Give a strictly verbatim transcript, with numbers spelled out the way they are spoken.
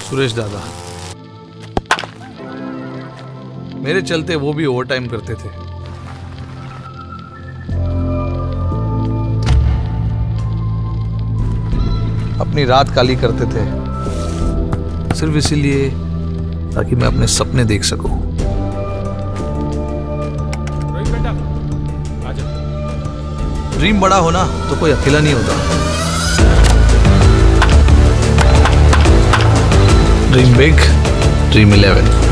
सुरेश दादा, मेरे चलते वो भी ओवर टाइम करते थे। अपनी रात काली करते थे सिर्फ इसीलिए ताकि मैं अपने सपने देख सकूं। ड्रीम बड़ा होना तो कोई अकेला नहीं होता। Dream big, Dream eleven.